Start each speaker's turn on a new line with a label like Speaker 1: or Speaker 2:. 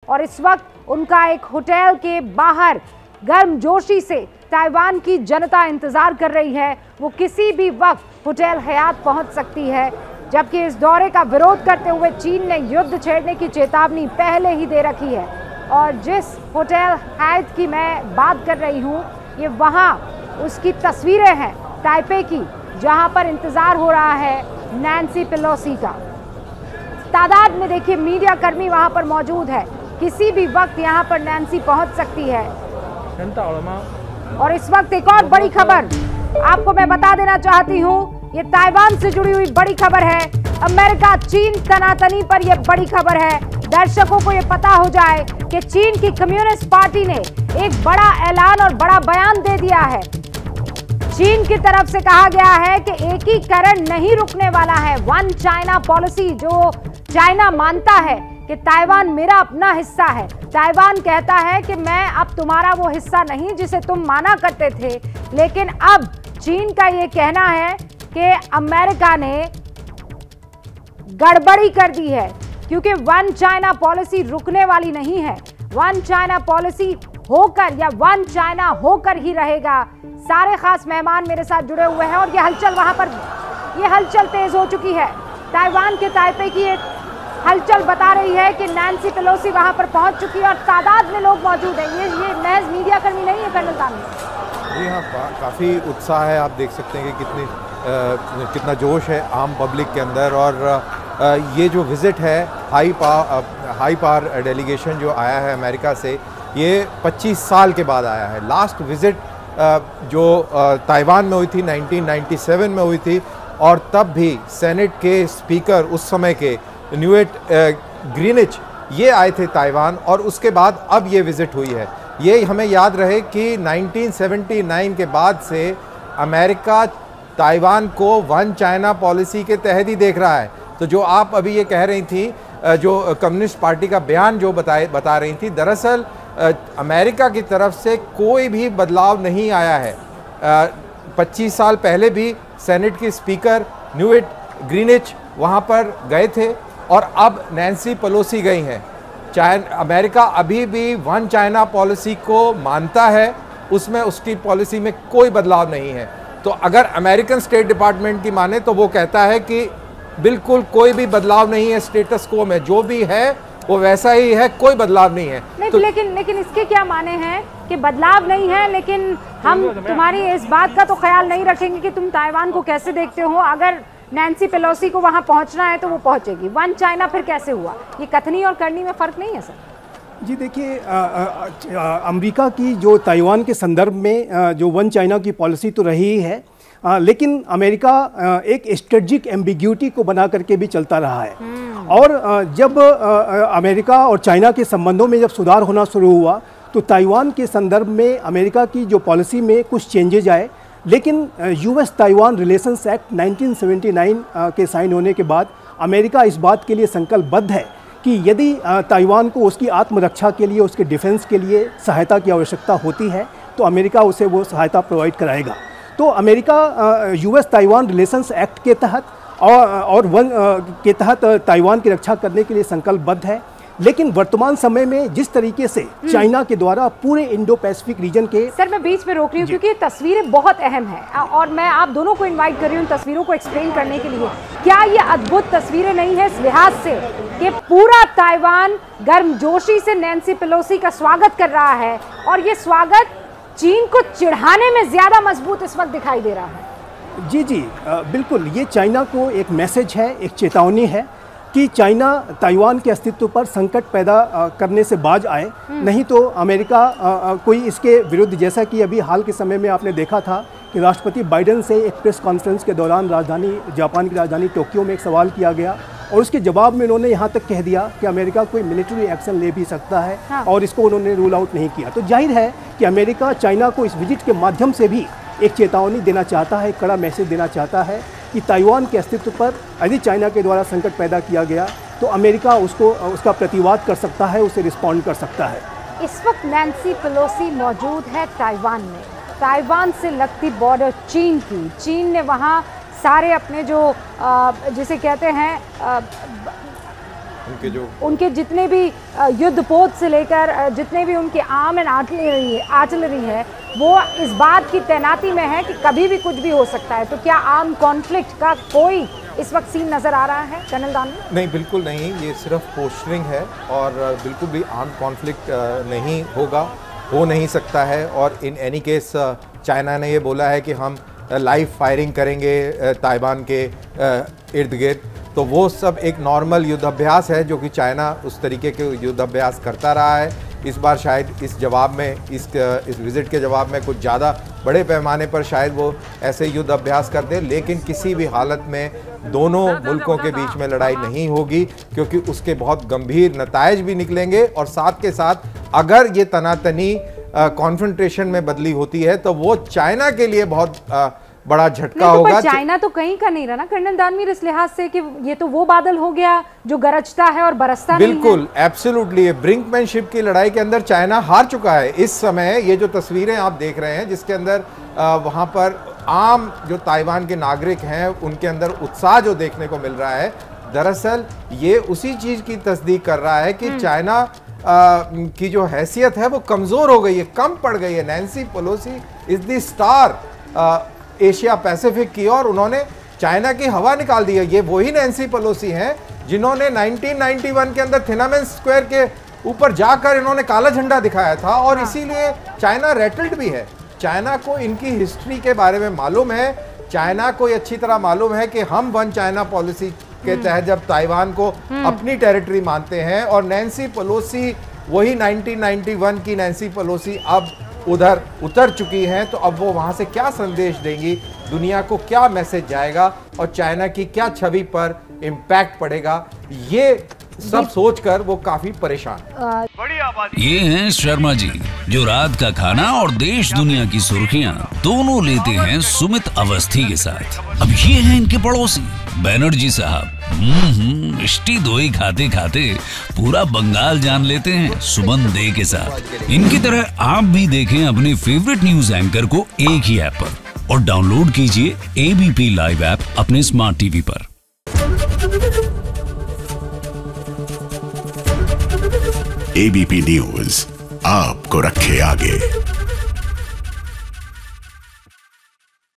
Speaker 1: और इस वक्त उनका एक होटल के बाहर गर्मजोशी से ताइवान की जनता इंतजार कर रही है। वो किसी भी वक्त होटल हयात पहुंच सकती है, जबकि इस दौरे का विरोध करते हुए चीन ने युद्ध छेड़ने की चेतावनी पहले ही दे रखी है। और जिस होटल हयात की मैं बात कर रही हूँ, ये वहाँ उसकी तस्वीरें हैं ताइपे की, जहाँ पर इंतजार हो रहा है नैन्सी पेलोसी का। तादाद में देखिए मीडिया कर्मी वहाँ पर मौजूद है, किसी भी वक्त यहाँ पर नैन्सी पहुँच सकती है। और इस वक्त एक और बड़ी खबर आपको मैं बता देना चाहती हूँ, ये ताइवान से जुड़ी हुई बड़ी खबर है। अमेरिका चीन तनातनी पर यह बड़ी खबर है। दर्शकों को यह पता हो जाए कि चीन की कम्युनिस्ट पार्टी ने एक बड़ा ऐलान और बड़ा बयान दे दिया है। चीन की तरफ से कहा गया है कि एकीकरण नहीं रुकने वाला है। वन चाइना पॉलिसी, जो चाइना मानता है कि ताइवान मेरा अपना हिस्सा है। ताइवान कहता है कि मैं अब तुम्हारा वो हिस्सा नहीं जिसे तुम माना करते थे। लेकिन अब चीन का ये कहना है कि अमेरिका ने गड़बड़ी कर दी है, क्योंकि वन चाइना पॉलिसी रुकने वाली नहीं है। वन चाइना पॉलिसी होकर या वन चाइना होकर ही रहेगा। सारे खास मेहमान मेरे साथ जुड़े हुए हैं और ये हलचल वहां पर, ये हलचल तेज हो चुकी है। ताइवान के ताइपे की एक हलचल बता रही है कि नैन्सी पेलोसी वहां पर पहुंच चुकी है और तादाद में लोग मौजूद हैं। ये महज मीडिया कर्मी नहीं है कर्नल तानी।
Speaker 2: जी हाँ, काफ़ी उत्साह है। आप देख सकते हैं कि कितना जोश है आम पब्लिक के अंदर। और ये जो विज़िट है हाई पावर डेलीगेशन जो आया है अमेरिका से, ये 25 साल के बाद आया है। लास्ट विज़िट जो ताइवान में हुई थी 1997 में हुई थी, और तब भी सेनेट के स्पीकर उस समय के न्यूट ग्रीनिच ये आए थे ताइवान, और उसके बाद अब ये विज़िट हुई है। ये हमें याद रहे कि 1979 के बाद से अमेरिका ताइवान को वन चाइना पॉलिसी के तहत ही देख रहा है। तो जो आप अभी ये कह रही थी, जो कम्युनिस्ट पार्टी का बयान जो बता रही थी, दरअसल अमेरिका की तरफ से कोई भी बदलाव नहीं आया है। 25 साल पहले भी सेनेट के स्पीकर न्यूट ग्रीनिच वहाँ पर गए थे, और अब नैन्सी पेलोसी गई हैं। अमेरिका अभी भी वन चाइना पॉलिसी को मानता है, उसमें उसकी पॉलिसी में कोई बदलाव नहीं है। तो अगर अमेरिकन स्टेट डिपार्टमेंट की माने तो वो कहता है कि बिल्कुल कोई भी बदलाव नहीं है, स्टेटस को में जो भी है वो वैसा ही है, कोई बदलाव नहीं है।
Speaker 1: नहीं, तो लेकिन इसके क्या माने हैं कि बदलाव नहीं है, लेकिन हम तुम्हारी इस बात का तो ख्याल नहीं रखेंगे कि तुम ताइवान को कैसे देखते हो। अगर नैन्सी पेलोसी को वहां पहुंचना है तो वो पहुंचेगी। वन चाइना फिर कैसे हुआ? ये कथनी और करनी में फर्क नहीं है सर?
Speaker 3: जी देखिए, अमेरिका की जो ताइवान के संदर्भ में जो वन चाइना की पॉलिसी तो रही ही है, लेकिन अमेरिका एक स्ट्रेटजिक एम्बिग्यूटी को बना करके भी चलता रहा है। और जब अमेरिका और चाइना के संबंधों में जब सुधार होना शुरू हुआ, तो ताइवान के संदर्भ में अमेरिका की जो पॉलिसी में कुछ चेंजेज आए। लेकिन यूएस ताइवान रिलेशंस एक्ट 1979 के साइन होने के बाद अमेरिका इस बात के लिए संकल्पबद्ध है कि यदि ताइवान को उसकी आत्मरक्षा के लिए, उसके डिफेंस के लिए सहायता की आवश्यकता होती है, तो अमेरिका उसे वो सहायता प्रोवाइड कराएगा। तो America US Taiwan relations act के तहत और वन के तहत ताइवान की रक्षा करने के लिए संकल्पबद्ध है। लेकिन वर्तमान समय में जिस तरीके से चाइना के द्वारा पूरे इंडो पैसिफिक रीजन के,
Speaker 1: सर मैं बीच में रोक रही हूँ क्योंकि ये तस्वीरें बहुत अहम है और मैं आप दोनों को इनवाइट कर रही हूँ तस्वीरों को एक्सप्लेन करने के लिए। क्या ये अद्भुत तस्वीरें नहीं है इस लिहाज से कि पूरा ताइवान गर्मजोशी से नैन्सी पेलोसी का स्वागत कर रहा है, और ये स्वागत चीन को चिढ़ाने में ज्यादा मजबूत इस वक्त दिखाई दे रहा है।
Speaker 3: जी बिल्कुल, ये चाइना को एक मैसेज है, एक चेतावनी है कि चाइना ताइवान के अस्तित्व पर संकट पैदा करने से बाज आए, नहीं तो अमेरिका कोई इसके विरुद्ध, जैसा कि अभी हाल के समय में आपने देखा था कि राष्ट्रपति बाइडेन से एक प्रेस कॉन्फ्रेंस के दौरान जापान की राजधानी टोक्यो में एक सवाल किया गया, और उसके जवाब में उन्होंने यहाँ तक कह दिया कि अमेरिका कोई मिलिट्री एक्शन ले भी सकता है। हाँ। और इसको उन्होंने रूल आउट नहीं किया। तो जाहिर है कि अमेरिका चाइना को इस विजिट के माध्यम से भी एक चेतावनी देना चाहता है, कड़ा मैसेज देना चाहता है कि ताइवान के अस्तित्व पर यदि चाइना के द्वारा संकट पैदा किया गया तो अमेरिका उसका प्रतिवाद कर सकता है, उसे रिस्पॉन्ड कर सकता है।
Speaker 1: इस वक्त नैन्सी पेलोसी मौजूद है ताइवान में, ताइवान से लगती बॉर्डर चीन की। चीन ने वहाँ सारे अपने जो जिसे कहते हैं उनके जितने भी युद्धपोत से लेकर जितने भी उनके आर्म एंड आर्टिलरी है वो इस बात की तैनाती में है कि कभी भी कुछ भी हो सकता है। तो क्या आर्म कॉन्फ्लिक्ट का कोई इस वक्त सीन नजर आ रहा है कर्नल दानवे?
Speaker 2: नहीं, बिल्कुल नहीं, ये सिर्फ पोस्टरिंग है और बिल्कुल भी आर्म कॉन्फ्लिक्ट नहीं होगा, हो नहीं सकता है। और इन एनी केस चाइना ने ये बोला है कि हम लाइव फायरिंग करेंगे ताइवान के इर्द गिर्द, तो वो सब एक नॉर्मल युद्धाभ्यास है जो कि चाइना उस तरीके के युद्धाभ्यास करता रहा है। इस बार शायद इस जवाब में इस विज़िट के जवाब में कुछ ज़्यादा बड़े पैमाने पर शायद वो ऐसे युद्ध अभ्यास कर दे, लेकिन किसी भी हालत में दोनों मुल्कों के बीच में लड़ाई नहीं होगी क्योंकि उसके बहुत गंभीर नतायज भी निकलेंगे। और साथ के साथ अगर ये तनातनी कॉन्फ्रंटेशन में बदली होती है तो वो चाइना के लिए बहुत बड़ा झटका होगा।
Speaker 1: पर चाइना तो कहीं का नहीं रहा ना कर्नल दानवीर, इस लिहाज से कि ये तो वो बादल हो गया जो गरजता है और बरसता नहीं है।
Speaker 2: बिल्कुल, एब्सोल्युटली, ब्रिंकमैनशिप की लड़ाई के अंदर चाइना हार चुका है। इस समय ये जो तस्वीरें आप देख रहे हैं जिसके अंदर वहां पर आम जो ताइवान के नागरिक हैं उनके अंदर उत्साह जो देखने को मिल रहा है, दरअसल ये उसी चीज की तस्दीक कर रहा है कि चाइना की जो हैसियत है वो कमजोर हो गई है, कम पड़ गई है। Nancy Pelosi is the star Asia Pacific की और उन्होंने चाइना की हवा निकाल दी है। ये वही नैन्सी पेलोसी हैं जिन्होंने 1991 के अंदर थिनामेन स्क्वायर के ऊपर जाकर इन्होंने काला झंडा दिखाया था और इसीलिए चाइना रेटल्ड भी है। चाइना को इनकी हिस्ट्री के बारे में मालूम है, चाइना को अच्छी तरह मालूम है कि हम वन चाइना पॉलिसी के तहत जब ताइवान को अपनी टेरिटरी मानते हैं और नैन्सी पेलोसी वही 1991 की नैन्सी पेलोसी अब उधर उतर चुकी हैं, तो अब वो वहां से क्या संदेश देंगी, दुनिया को क्या मैसेज जाएगा और चाइना की क्या छवि पर इम्पैक्ट पड़ेगा, ये सब सोचकर वो काफी परेशान।
Speaker 4: ये हैं शर्मा जी जो रात का खाना और देश दुनिया की सुर्खियां दोनों लेते हैं सुमित अवस्थी के साथ। अब ये हैं इनके पड़ोसी बनर्जी साहब। मिष्टी दोई खाते खाते पूरा बंगाल जान लेते हैं सुमन दे के साथ। इनकी तरह आप भी देखें अपने फेवरेट न्यूज एंकर को एक ही ऐप पर और डाउनलोड कीजिए एबीपी लाइव ऐप अपने स्मार्ट टीवी पर।
Speaker 5: एबीपी न्यूज आपको रखे आगे।